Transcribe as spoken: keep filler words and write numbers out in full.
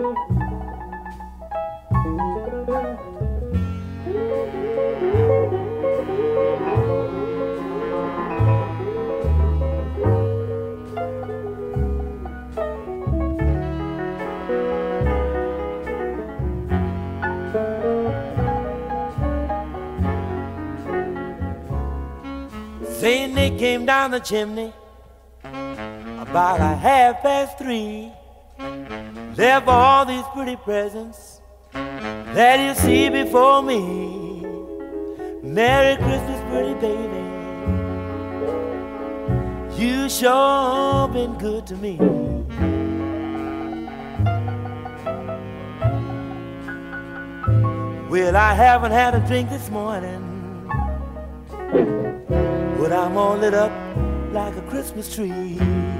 Saint Nick came down the chimney about a half past three. Left all these pretty presents that you see before me. Merry Christmas, pretty baby. You sure been good to me. Well, I haven't had a drink this morning, but I'm all lit up like a Christmas tree.